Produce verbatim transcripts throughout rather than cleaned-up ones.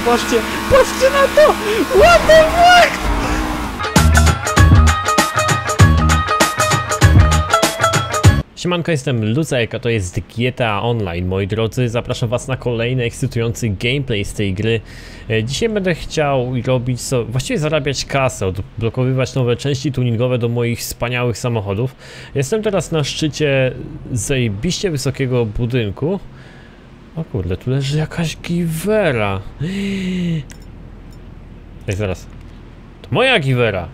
Patrzcie, patrzcie na to! What the fuck? Siemanko, jestem Lucek, a to jest G T A Online, moi drodzy. Zapraszam was na kolejny ekscytujący gameplay z tej gry. Dzisiaj będę chciał robić so, właściwie zarabiać kasę, odblokowywać nowe części tuningowe do moich wspaniałych samochodów. Jestem teraz na szczycie zajebiście wysokiego budynku. O kurde, tu leży jakaś giwera. Ej, zaraz. To moja giwera.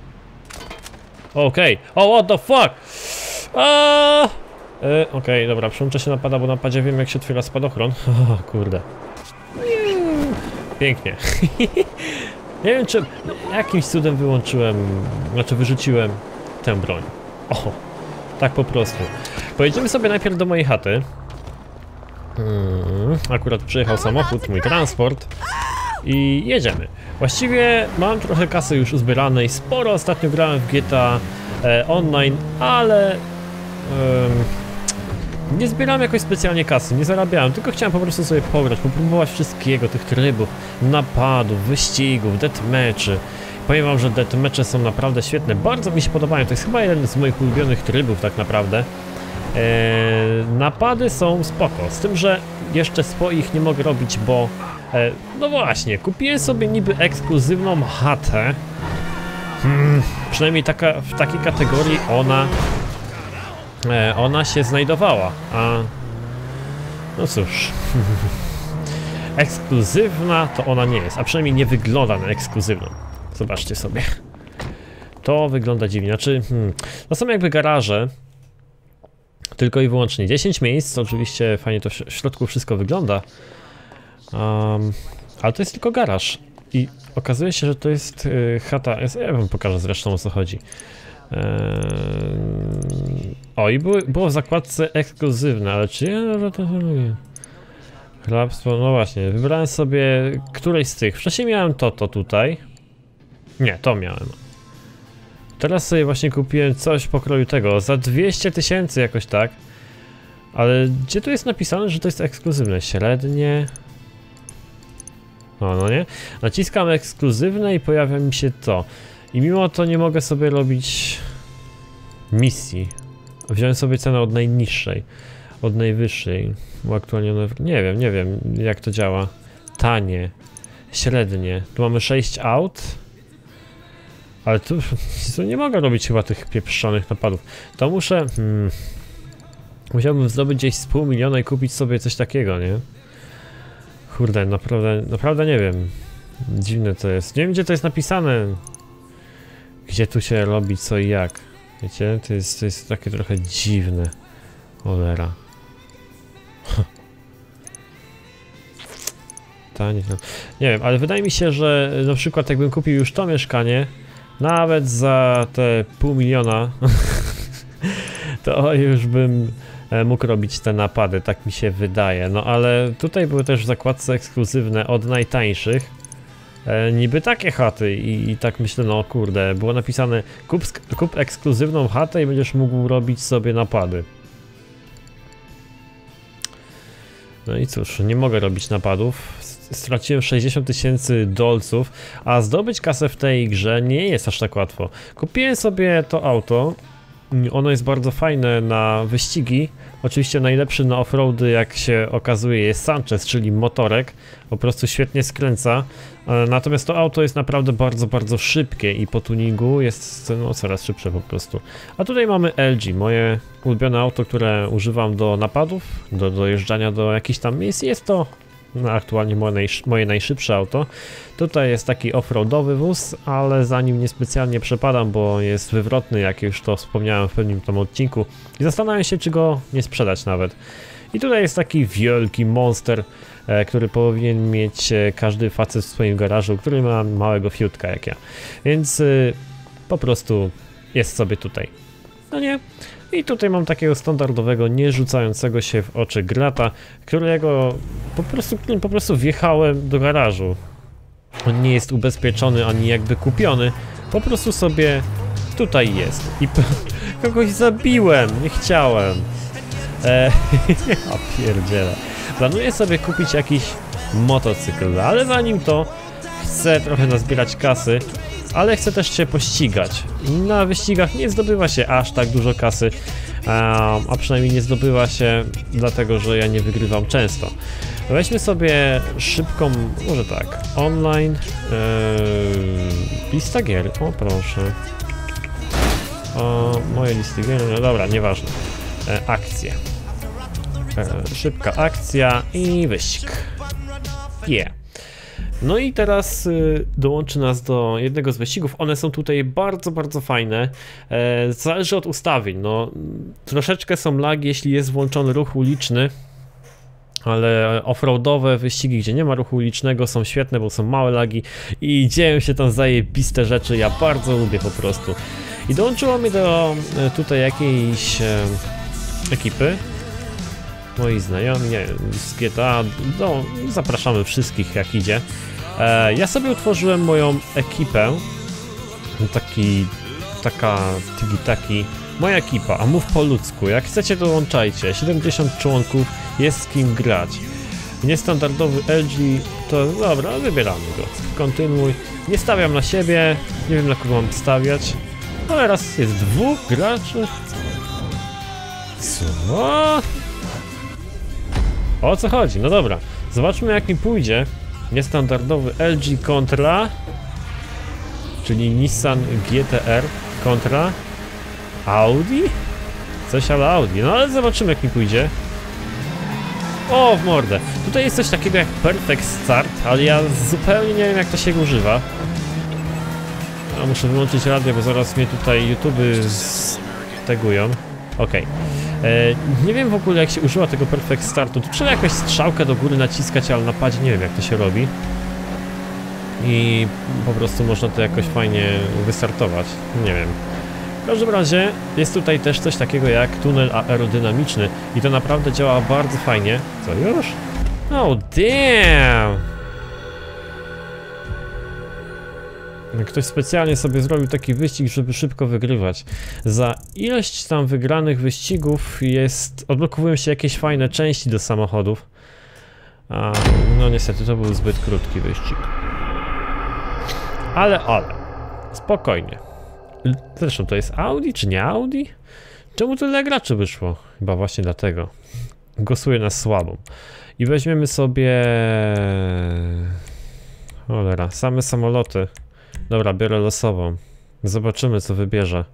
Okej, okay. Oh, what the fuck? Aaaa! E, Okej, okay, dobra, przełączę się na pada, bo na padzie wiem, jak się otwiera spadochron. O kurde. Pięknie. Nie wiem, czy jakimś cudem wyłączyłem, znaczy wyrzuciłem tę broń. O, tak po prostu. Pojedziemy sobie najpierw do mojej chaty. Hmm, akurat przyjechał samochód, mój transport. I jedziemy. Właściwie mam trochę kasy już uzbieranej. Sporo ostatnio grałem w G T A e, Online, ale Um, nie zbierałem jakoś specjalnie kasy, nie zarabiałem, tylko chciałem po prostu sobie pograć, popróbować wszystkiego, tych trybów, napadów, wyścigów, deathmatchy. Powiem wam, że deathmatche są naprawdę świetne, bardzo mi się podobają, to jest chyba jeden z moich ulubionych trybów tak naprawdę. Eee, napady są spoko, z tym, że jeszcze swoich nie mogę robić, bo e, no właśnie, kupiłem sobie niby ekskluzywną chatę. Hmm, przynajmniej taka, w takiej kategorii ona Ona się znajdowała, a no cóż, ekskluzywna to ona nie jest, a przynajmniej nie wygląda na ekskluzywną. Zobaczcie sobie, to wygląda dziwnie, znaczy, hmm, to są jakby garaże, tylko i wyłącznie dziesięć miejsc, oczywiście fajnie to w środku wszystko wygląda, um, ale to jest tylko garaż i okazuje się, że to jest y, chata, ja wam pokażę zresztą, o co chodzi. Eee... O, i były, było w zakładce ekskluzywne, ale czy ja to lubię? Chlapstwo, no właśnie, wybrałem sobie któreś z tych. Wcześniej miałem to, to tutaj. Nie, to miałem. Teraz sobie właśnie kupiłem coś pokroju tego, za dwieście tysięcy jakoś tak. Ale gdzie tu jest napisane, że to jest ekskluzywne? Średnie... No, no nie? Naciskam ekskluzywne i pojawia mi się to. I mimo to nie mogę sobie robić misji. Wziąłem sobie cenę od najniższej, od najwyższej. Bo aktualnie one... nie wiem, nie wiem jak to działa. Tanie, średnie. Tu mamy sześć aut. Ale tu, tu nie mogę robić chyba tych pieprzonych napadów. To muszę... Hmm, musiałbym zdobyć gdzieś z pół miliona i kupić sobie coś takiego, nie? Kurde, naprawdę, naprawdę nie wiem. Dziwne to jest. Nie wiem, gdzie to jest napisane. Gdzie tu się robi co i jak. Wiecie, to jest, to jest takie trochę dziwne. Cholera. Tanie, no. Nie wiem, ale wydaje mi się, że na przykład jakbym kupił już to mieszkanie, nawet za te pół miliona, to już bym mógł robić te napady, tak mi się wydaje. No ale tutaj były też w zakładce ekskluzywne od najtańszych. E, niby takie chaty i, i tak myślę, no kurde, było napisane kup, kup ekskluzywną chatę i będziesz mógł robić sobie napady. No i cóż, nie mogę robić napadów, straciłem sześćdziesiąt tysięcy dolców, a zdobyć kasę w tej grze nie jest aż tak łatwo. Kupiłem sobie to auto, ono jest bardzo fajne na wyścigi, oczywiście najlepszy na offroady, jak się okazuje, jest Sanchez, czyli motorek, po prostu świetnie skręca, natomiast to auto jest naprawdę bardzo, bardzo szybkie i po tuningu jest no, coraz szybsze po prostu. A tutaj mamy L G, moje ulubione auto, które używam do napadów, do dojeżdżania do jakichś tam miejsc, jest to no, aktualnie moje, najsz moje najszybsze auto. Tutaj jest taki offroadowy wóz, ale za nim niespecjalnie przepadam, bo jest wywrotny, jak już to wspomniałem w pewnym tam odcinku i zastanawiam się, czy go nie sprzedać nawet. I tutaj jest taki wielki monster, e, który powinien mieć e, każdy facet w swoim garażu, który ma małego fiutka jak ja, więc e, po prostu jest sobie tutaj, no nie? I tutaj mam takiego standardowego, nie rzucającego się w oczy grata, którego po prostu, po prostu wjechałem do garażu. On nie jest ubezpieczony ani jakby kupiony, po prostu sobie tutaj jest. I kogoś zabiłem, nie chciałem. Eee, a pierdziele. Planuję sobie kupić jakiś motocykl. Ale zanim to, chcę trochę nazbierać kasy, ale chcę też się pościgać. Na wyścigach nie zdobywa się aż tak dużo kasy, a, a przynajmniej nie zdobywa się dlatego, że ja nie wygrywam często. Weźmy sobie szybką, może tak, online, yy, lista gier, o proszę. O, moje listy gier, no dobra, nieważne. E, akcje. E, szybka akcja i wyścig. Yeah. No i teraz y, dołączy nas do jednego z wyścigów. One są tutaj bardzo, bardzo fajne. E, zależy od ustawień. No, troszeczkę są lagi, jeśli jest włączony ruch uliczny. Ale offroadowe wyścigi, gdzie nie ma ruchu ulicznego, są świetne, bo są małe lagi i dzieją się tam zajebiste rzeczy. Ja bardzo lubię po prostu. I dołączyło mnie do e, tutaj jakiejś e, ekipy. Moi znajomi, nie wiem, z G T A, no, zapraszamy wszystkich jak idzie. E, ja sobie utworzyłem moją ekipę, taki, taka, tiki-taki, moja ekipa, a mów po ludzku, jak chcecie dołączajcie, siedemdziesiąt członków, jest z kim grać. Niestandardowy L G, to dobra, wybieramy go, kontynuuj, nie stawiam na siebie, nie wiem na kogo mam stawiać, ale raz jest dwóch graczy. Co? O co chodzi? No dobra, zobaczmy jak mi pójdzie. Niestandardowy L G kontra, czyli Nissan G T R kontra Audi? Coś ale Audi, no ale zobaczymy jak mi pójdzie. O, w mordę. Tutaj jest coś takiego jak Perfect Start, ale ja zupełnie nie wiem jak to się używa. A muszę wyłączyć radio, bo zaraz mnie tutaj YouTube stegują. Okej. Okay. Nie wiem w ogóle jak się używa tego Perfect Startu. Tu trzeba jakąś strzałkę do góry naciskać, ale na padzie nie wiem jak to się robi. I po prostu można to jakoś fajnie wystartować. Nie wiem. W każdym razie jest tutaj też coś takiego jak tunel aerodynamiczny i to naprawdę działa bardzo fajnie. Co już? Oh damn! Ktoś specjalnie sobie zrobił taki wyścig, żeby szybko wygrywać. Za ilość tam wygranych wyścigów jest... odblokowują się jakieś fajne części do samochodów. A, no niestety to był zbyt krótki wyścig. Ale, ale. Spokojnie. Zresztą to jest Audi czy nie Audi? Czemu tyle graczy wyszło? Chyba właśnie dlatego. Głosuję na słabą. I weźmiemy sobie... Cholera, same samoloty. Dobra, biorę losową. Zobaczymy co wybierze.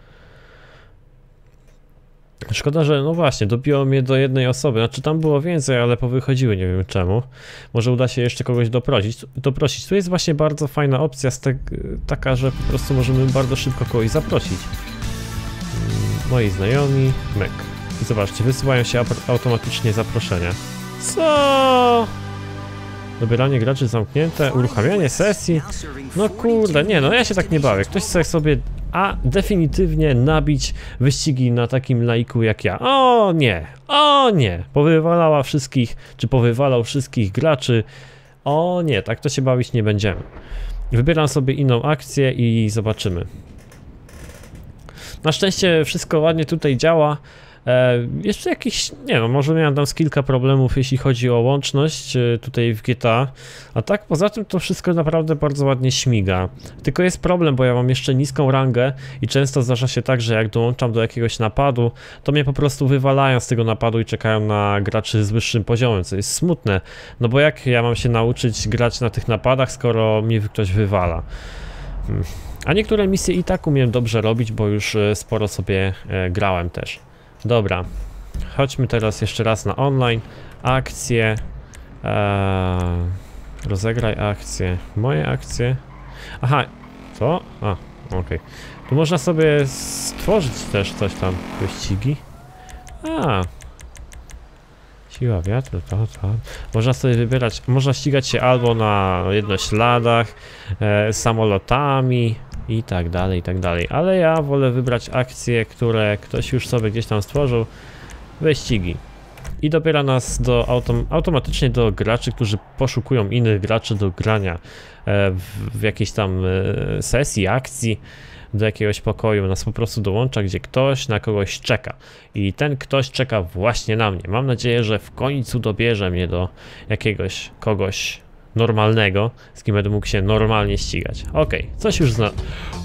Szkoda, że no właśnie, dobiło mnie do jednej osoby. Znaczy tam było więcej, ale powychodziły, nie wiem czemu. Może uda się jeszcze kogoś doprosić. doprosić. Tu jest właśnie bardzo fajna opcja, z te, taka, że po prostu możemy bardzo szybko kogoś zaprosić. Moi znajomi, myk. I zobaczcie, wysyłają się automatycznie zaproszenia. Co? Dobieranie graczy zamknięte, uruchamianie sesji. No kurde, nie no, ja się tak nie bawię. Ktoś chce sobie, a definitywnie nabić wyścigi na takim laiku jak ja. O nie, o nie, powywalała wszystkich, czy powywalał wszystkich graczy. O nie, tak to się bawić nie będziemy. Wybieram sobie inną akcję i zobaczymy. Na szczęście wszystko ładnie tutaj działa. E, jeszcze jakiś, nie no, może miałem tam z kilka problemów, jeśli chodzi o łączność e, tutaj w G T A, a tak poza tym to wszystko naprawdę bardzo ładnie śmiga. Tylko jest problem, bo ja mam jeszcze niską rangę i często zdarza się tak, że jak dołączam do jakiegoś napadu, to mnie po prostu wywalają z tego napadu i czekają na graczy z wyższym poziomem, co jest smutne, no bo jak ja mam się nauczyć grać na tych napadach, skoro mnie ktoś wywala. Hmm. A niektóre misje i tak umiem dobrze robić, bo już sporo sobie e, grałem też. Dobra, chodźmy teraz jeszcze raz na online, akcje, eee, rozegraj akcje, moje akcje, aha, co? A, okej, okay. Tu można sobie stworzyć też coś tam, wyścigi, a, siła wiatru, to, to, można sobie wybierać, można ścigać się albo na jednośladach, e, samolotami, i tak dalej, i tak dalej, ale ja wolę wybrać akcje, które ktoś już sobie gdzieś tam stworzył, wyścigi. i dobiera nas do autom automatycznie do graczy, którzy poszukują innych graczy do grania e, w, w jakiejś tam e, sesji, akcji, do jakiegoś pokoju. Nas po prostu dołącza, gdzie ktoś na kogoś czeka i ten ktoś czeka właśnie na mnie. Mam nadzieję, że w końcu dobierze mnie do jakiegoś kogoś normalnego, z kim będę mógł się normalnie ścigać. Okej, okay, coś już zna...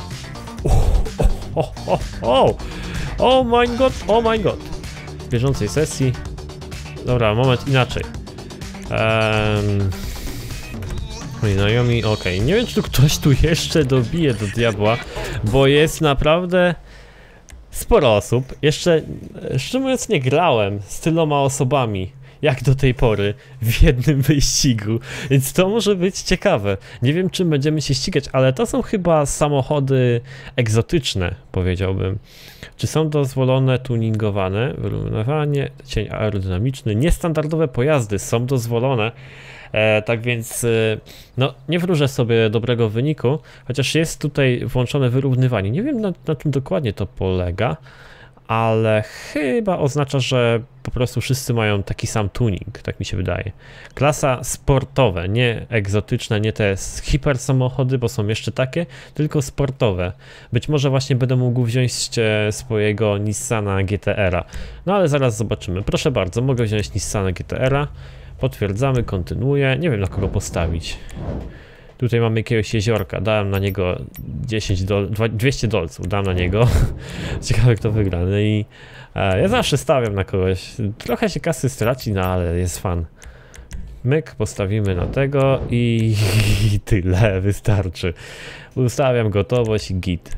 O, o, o, oh my god, oh my god. W bieżącej sesji. Dobra, moment inaczej. Um, moi znajomi, okej. Okay. Nie wiem, czy tu ktoś tu jeszcze dobije do diabła, bo jest naprawdę sporo osób. Jeszcze, szczerze mówiąc, nie grałem z tyloma osobami jak do tej pory w jednym wyścigu, więc to może być ciekawe. Nie wiem, czym będziemy się ścigać, ale to są chyba samochody egzotyczne, powiedziałbym. Czy są dozwolone tuningowane, wyrównywanie, cień aerodynamiczny, niestandardowe pojazdy są dozwolone, e, tak więc e, no nie wróżę sobie dobrego wyniku, chociaż jest tutaj włączone wyrównywanie. Nie wiem, na, na czym dokładnie to polega, ale chyba oznacza, że po prostu wszyscy mają taki sam tuning, tak mi się wydaje. Klasa sportowe, nie egzotyczne, nie te hiper samochody, bo są jeszcze takie, tylko sportowe. Być może właśnie będę mógł wziąć swojego Nissana G T R a. No ale zaraz zobaczymy. Proszę bardzo, mogę wziąć Nissana G T R a. Potwierdzamy, kontynuuję. Nie wiem, na kogo postawić. Tutaj mamy jakiegoś jeziorka, dałem na niego dziesięć dol dwieście dolców, dałem na niego. Ciekawe, kto wygra. No i e, ja zawsze stawiam na kogoś. Trochę się kasy straci, no ale jest fan. Myk, postawimy na tego i, i tyle, wystarczy. Ustawiam gotowość i git.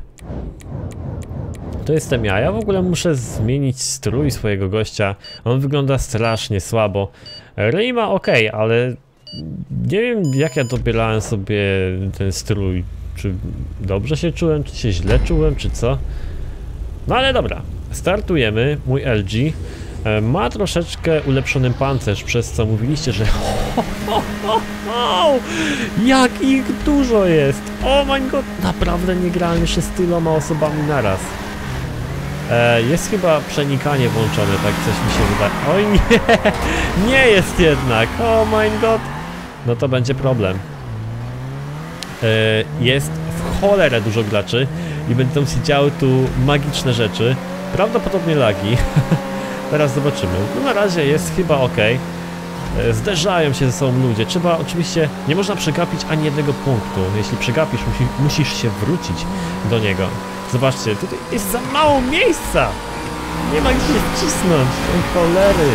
To jestem ja. Ja w ogóle muszę zmienić strój swojego gościa. On wygląda strasznie słabo. Ryj ma ok, ale nie wiem, jak ja dobierałem sobie ten strój. Czy dobrze się czułem, czy się źle czułem, czy co? No ale dobra, startujemy. Mój L G ma troszeczkę ulepszony pancerz, przez co mówiliście, że ho, ho, ho, ho, jak ich dużo jest! Oh my god, naprawdę nie grałem jeszcze z tyloma osobami naraz. E, jest chyba przenikanie włączone, tak coś mi się wydaje. Oj nie, nie jest jednak, oh my god. No to będzie problem. E, jest w cholerę dużo graczy i będą się działy tu magiczne rzeczy. Prawdopodobnie lagi. Teraz zobaczymy. No na razie jest chyba ok. Zderzają się ze sobą ludzie. Trzeba oczywiście, nie można przegapić ani jednego punktu. Jeśli przegapisz, musi, musisz się wrócić do niego. Zobaczcie, tutaj jest za mało miejsca. Nie ma gdzie wcisnąć. Cholery.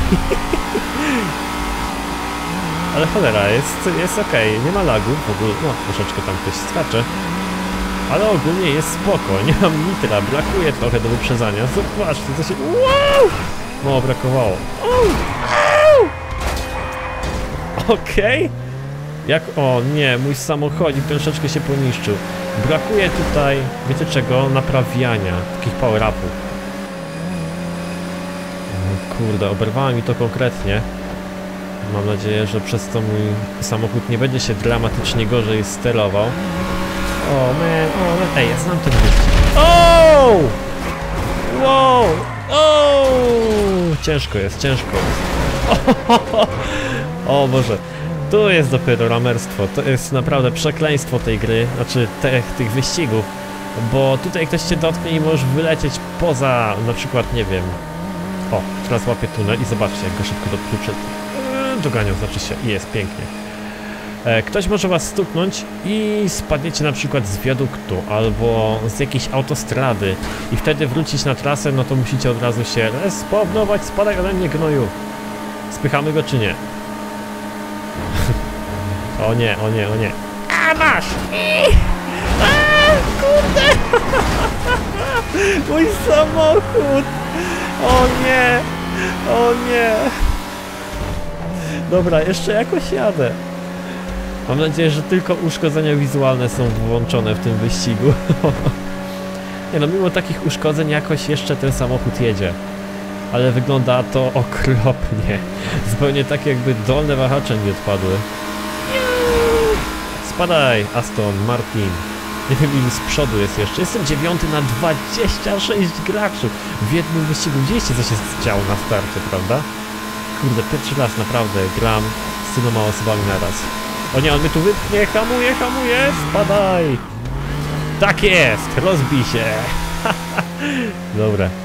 Ale cholera, jest, jest ok. Nie ma lagu w ogóle. No, troszeczkę tam ktoś skacze. Ale ogólnie jest spoko, nie mam nitra, brakuje trochę do wyprzedzania. Zobaczcie, co się... Wow! Mało brakowało. Okej. Okay. Jak... O nie, mój samochodzik troszeczkę się poniszczył. Brakuje tutaj, wiecie czego? Naprawiania, takich power-upów. Kurde, oberwało mi to konkretnie. Mam nadzieję, że przez to mój samochód nie będzie się dramatycznie gorzej sterował. O, man, o, man. Ej, ja znam ten wyścig. O! Wow! O! Ciężko jest, ciężko jest. O, o Boże, tu jest dopiero ramerstwo. To jest naprawdę przekleństwo tej gry, znaczy te, tych wyścigów. Bo tutaj ktoś cię dotknie i możesz wylecieć poza, na przykład, nie wiem. O, teraz łapię tunel i zobaczcie, jak go szybko dotknę. Doganiał, znaczy się, i jest pięknie. Ktoś może was stuknąć i spadniecie na przykład z wiaduktu albo z jakiejś autostrady i wtedy wrócić na trasę, no to musicie od razu się respawnować, spadaj ode mnie, gnoju. Spychamy go czy nie? O nie, o nie, o nie. A masz! A, kurde! Mój samochód! O nie! O nie! Dobra, jeszcze jakoś jadę. Mam nadzieję, że tylko uszkodzenia wizualne są włączone w tym wyścigu. Nie no, mimo takich uszkodzeń jakoś jeszcze ten samochód jedzie. Ale wygląda to okropnie. Zupełnie tak, jakby dolne wahacze mi odpadły. Spadaj, Aston Martin. Nie wiem, ilu z przodu jest jeszcze. Jestem dziewiąty na dwadzieścia sześć graczy w jednym wyścigu. Widzieliście, co się działo na starcie, prawda? Kurde, pierwszy raz naprawdę gram z tyloma osobami naraz. O nie, on mnie tu wypchnie, hamuje, hamuje, spadaj! Tak jest, rozbij się! Dobra.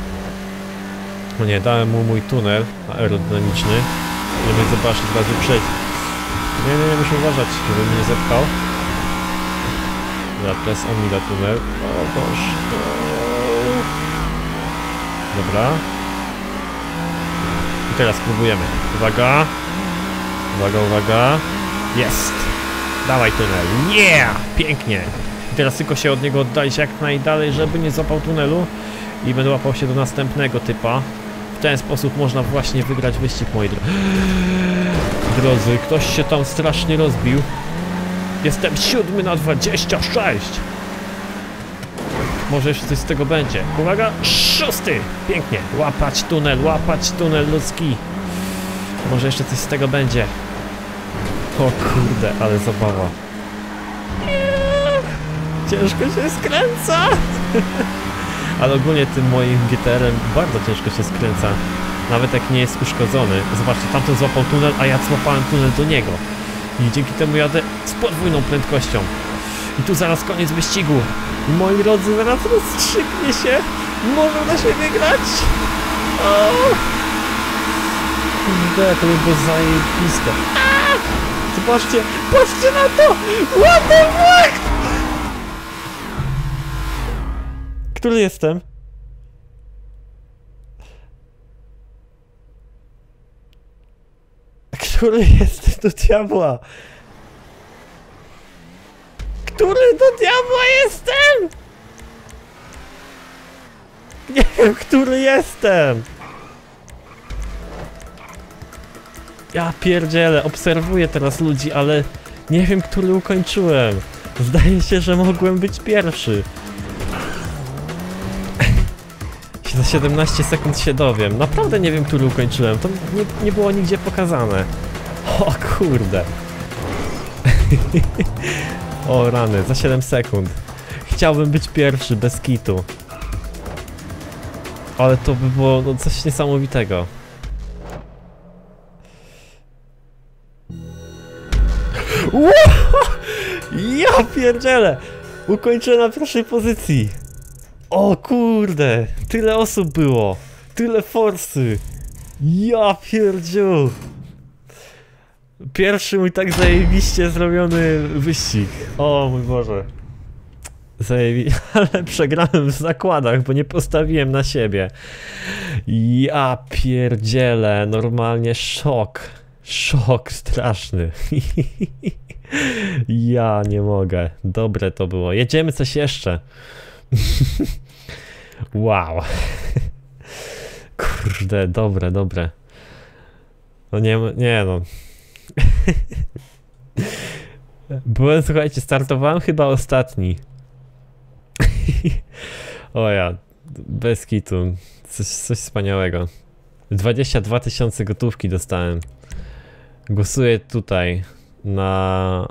O nie, dałem mu mój tunel aerodynamiczny, żeby zobaczyć, od razu przejść. Nie, nie, nie, muszę uważać, żeby mnie nie zepchał. Dobra, teraz on mi da tunel. O Boże. Dobra. I teraz spróbujemy. Uwaga. Uwaga, uwaga. Jest. Dawaj tunel. Yeah! Pięknie. I teraz tylko się od niego oddalić jak najdalej, żeby nie złapał tunelu. I będę łapał się do następnego typa. W ten sposób można właśnie wygrać wyścig, moi drodzy. Drodzy, ktoś się tam strasznie rozbił. Jestem siódmy na dwadzieścia sześć. Może jeszcze coś z tego będzie. Uwaga, szósty! Pięknie. Łapać tunel, łapać tunel ludzki. Może jeszcze coś z tego będzie. O kurde, ale zabawa. Ciężko się skręca. Ale ogólnie tym moim G T R-em bardzo ciężko się skręca. Nawet jak nie jest uszkodzony. Zobaczcie, tamten złapał tunel, a ja złapałem tunel do niego. I dzięki temu jadę z podwójną prędkością. I tu zaraz koniec wyścigu. Moi drodzy, zaraz rozstrzygnie się. Może da się wygrać. O! Kurde, to by było zajebiste. A! Zobaczcie, patrzcie na to! What the fuck! Który jestem? Który jestem do diabła? Który do diabła jestem? Nie wiem, który jestem. Ja pierdzielę, obserwuję teraz ludzi, ale nie wiem, który ukończyłem. Zdaje się, że mogłem być pierwszy. Za siedemnaście sekund się dowiem. Naprawdę nie wiem, który ukończyłem. To nie, nie było nigdzie pokazane. O kurde. O rany, za siedem sekund. Chciałbym być pierwszy, bez kitu. Ale to by było no, coś niesamowitego. Ja pierdzielę! Ukończyłem na pierwszej pozycji. O kurde, tyle osób było, tyle forsy. Ja pierdziu. Pierwszy mój tak zajebiście zrobiony wyścig. O mój Boże. Zajebi... Ale przegrałem w zakładach, bo nie postawiłem na siebie. Ja pierdzielę, normalnie szok. Szok straszny. Ja nie mogę. Dobre to było. Jedziemy coś jeszcze. Wow. Kurde, dobre, dobre. No nie, nie no. Byłem, słuchajcie, startowałem chyba ostatni. O ja, bez kitu. Coś, coś wspaniałego. dwadzieścia dwa tysiące gotówki dostałem. Głosuję tutaj na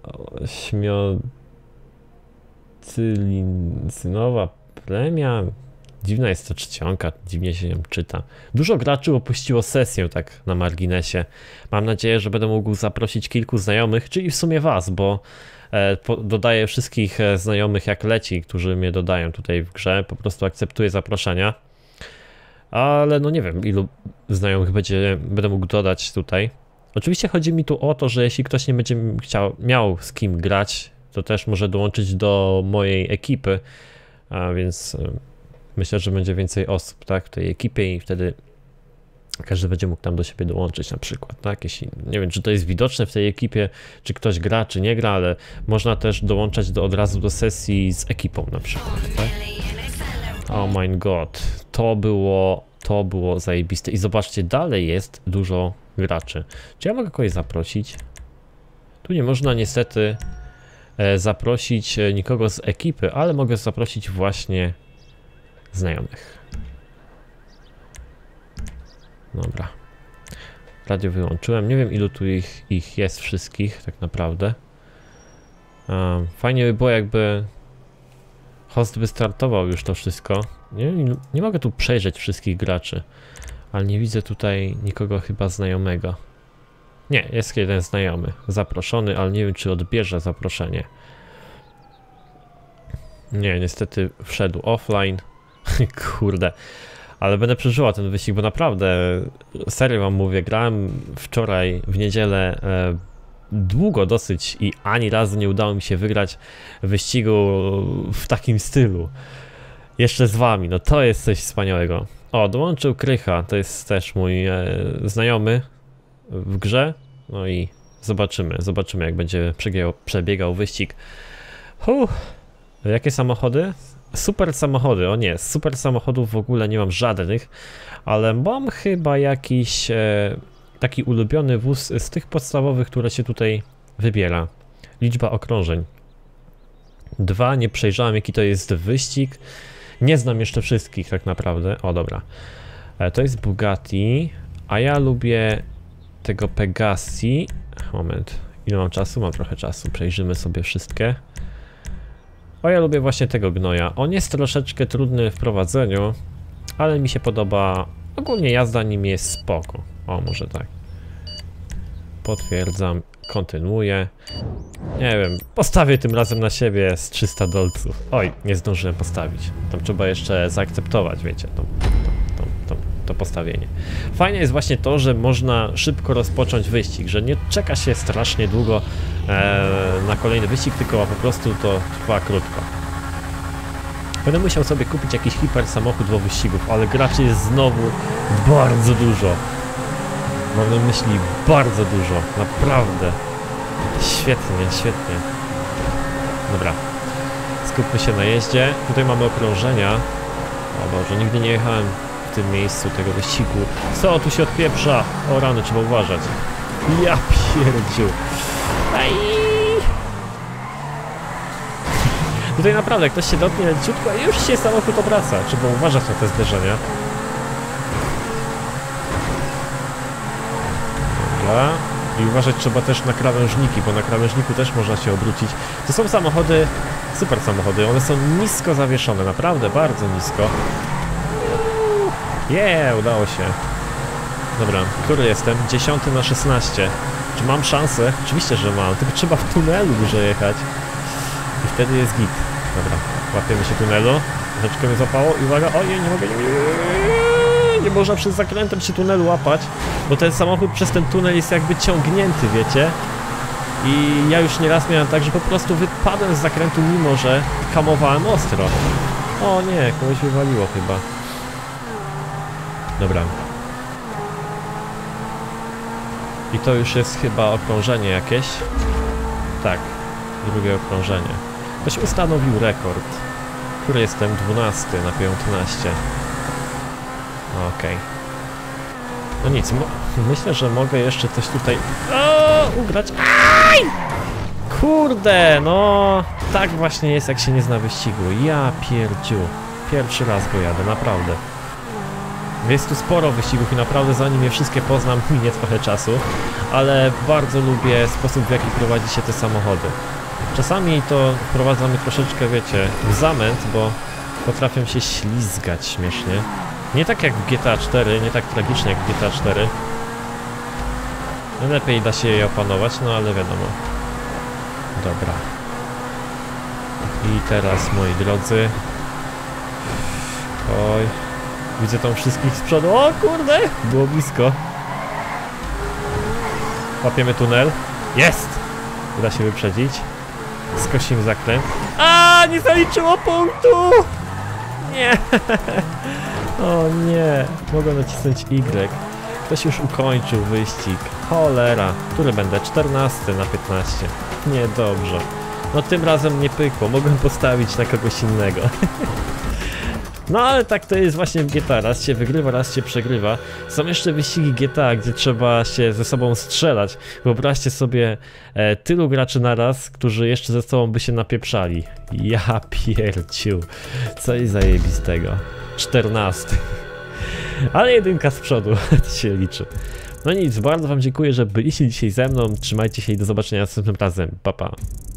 śmiocylicynowa premia. Dziwna jest to czcionka, dziwnie się ją czyta. Dużo graczy opuściło sesję tak na marginesie. Mam nadzieję, że będę mógł zaprosić kilku znajomych, czyli w sumie was, bo e, po, dodaję wszystkich e, znajomych jak leci, którzy mnie dodają tutaj w grze. Po prostu akceptuję zaproszenia. Ale no nie wiem, ilu znajomych będzie, będę mógł dodać tutaj. Oczywiście chodzi mi tu o to, że jeśli ktoś nie będzie chciał, miał z kim grać, to też może dołączyć do mojej ekipy, a więc myślę, że będzie więcej osób, tak, w tej ekipie i wtedy każdy będzie mógł tam do siebie dołączyć na przykład, tak, jeśli, nie wiem, czy to jest widoczne w tej ekipie, czy ktoś gra, czy nie gra, ale można też dołączać do, od razu do sesji z ekipą na przykład, tak. Oh my god, to było, to było zajebiste i zobaczcie, dalej jest dużo graczy. Czy ja mogę kogoś zaprosić? Tu nie można niestety e, zaprosić nikogo z ekipy, ale mogę zaprosić właśnie znajomych. Dobra. Radio wyłączyłem. Nie wiem, ilu tu ich, ich jest wszystkich tak naprawdę. Um, fajnie by było, jakby host by startował już to wszystko. Nie, nie, nie mogę tu przejrzeć wszystkich graczy. Ale nie widzę tutaj nikogo chyba znajomego. Nie, jest jeden znajomy, zaproszony, ale nie wiem, czy odbierze zaproszenie. Nie, niestety wszedł offline. Kurde. Ale będę przeżyła ten wyścig, bo naprawdę, serio wam mówię, grałem wczoraj w niedzielę e, długo dosyć i ani razu nie udało mi się wygrać wyścigu w takim stylu. Jeszcze z wami, no to jest coś wspaniałego. O, dołączył Krycha, to jest też mój e, znajomy w grze. No i zobaczymy, zobaczymy jak będzie przebiegał, przebiegał wyścig. Huh. Jakie samochody? Super samochody, o nie, super samochodów w ogóle nie mam żadnych, ale mam chyba jakiś e, taki ulubiony wóz z tych podstawowych, które się tutaj wybiera. Liczba okrążeń. Dwa, nie przejrzałem jaki to jest wyścig. Nie znam jeszcze wszystkich tak naprawdę. O dobra, e, to jest Bugatti, a ja lubię tego Pegasi. Moment, ile mam czasu? Mam trochę czasu, przejrzymy sobie wszystkie. O, ja lubię właśnie tego gnoja. On jest troszeczkę trudny w prowadzeniu, ale mi się podoba. Ogólnie jazda nim jest spoko. O, może tak. Potwierdzam, kontynuuję. Nie wiem, postawię tym razem na siebie z trzysta dolców. Oj, nie zdążyłem postawić. Tam trzeba jeszcze zaakceptować, wiecie, to, to, to, to, to postawienie. Fajne jest właśnie to, że można szybko rozpocząć wyścig, że nie czeka się strasznie długo e, na kolejny wyścig, tylko po prostu to trwa krótko. Będę musiał sobie kupić jakiś hiper samochód do wyścigów, ale graczy jest znowu bardzo dużo. Mam na myśli bardzo dużo, naprawdę. Świetnie, świetnie. Dobra, skupmy się na jeździe. Tutaj mamy okrążenia. O Boże, nigdy nie jechałem w tym miejscu tego wyścigu. Co tu się odpieprza? O rany, trzeba uważać. Ja pierdziu. Aj! Tutaj naprawdę, jak ktoś się dotknie leciutko, i już się samochód obraca. Trzeba uważać na te zderzenia. Dobra. I uważać trzeba też na krawężniki, bo na krawężniku też można się obrócić. To są samochody, super samochody, one są nisko zawieszone, naprawdę bardzo nisko. Yeah, udało się. Dobra, który jestem? dziesiąty na szesnaście. Czy mam szansę? Oczywiście, że mam, tylko trzeba w tunelu dużo jechać. I wtedy jest git. Dobra, łapiemy się tunelu. Troszeczkę mnie złapało i uwaga, ojej, nie mogę, nie, nie, nie można przez zakrętem się tunelu łapać, bo ten samochód przez ten tunel jest jakby ciągnięty, wiecie? I ja już nieraz miałem tak, że po prostu wypadłem z zakrętu, mimo że hamowałem ostro. O nie, kogoś wywaliło chyba. Dobra. I to już jest chyba okrążenie jakieś. Tak, drugie okrążenie. Ktoś ustanowił rekord. Który jestem? dwunasty na piętnaście. Okej. Okay. No nic, myślę, że mogę jeszcze coś tutaj o, ugrać. Aj! Kurde, no tak właśnie jest, jak się nie zna wyścigu. Ja pierdziu. Pierwszy raz go jadę, naprawdę. Jest tu sporo wyścigów i naprawdę zanim je wszystkie poznam, minie trochę czasu. Ale bardzo lubię sposób, w jaki prowadzi się te samochody. Czasami to wprowadza mnie troszeczkę, wiecie, w zamęt, bo potrafią się ślizgać śmiesznie. Nie tak jak w G T A cztery, nie tak tragicznie jak w G T A cztery. Lepiej da się je opanować, no ale wiadomo. Dobra. I teraz, moi drodzy. Oj. Widzę tam wszystkich z przodu. O kurde! Było blisko. Łapiemy tunel. Jest! Uda się wyprzedzić. Skosimy zakręt. A, nie zaliczyło punktu! Nie! O nie! Mogę nacisnąć Y. Ktoś już ukończył wyścig. Cholera! Który będę? czternasty na piętnaście. Niedobrze. No tym razem nie pykło. Mogłem postawić na kogoś innego. No ale tak to jest właśnie w G T A, raz się wygrywa, raz się przegrywa. Są jeszcze wyścigi G T A, gdzie trzeba się ze sobą strzelać. Wyobraźcie sobie e, tylu graczy naraz, którzy jeszcze ze sobą by się napieprzali. Ja pierciu, coś zajebistego. czternasty. Ale jedynka z przodu, to się liczy. No nic, bardzo wam dziękuję, że byliście dzisiaj ze mną. Trzymajcie się i do zobaczenia następnym razem. Pa, pa.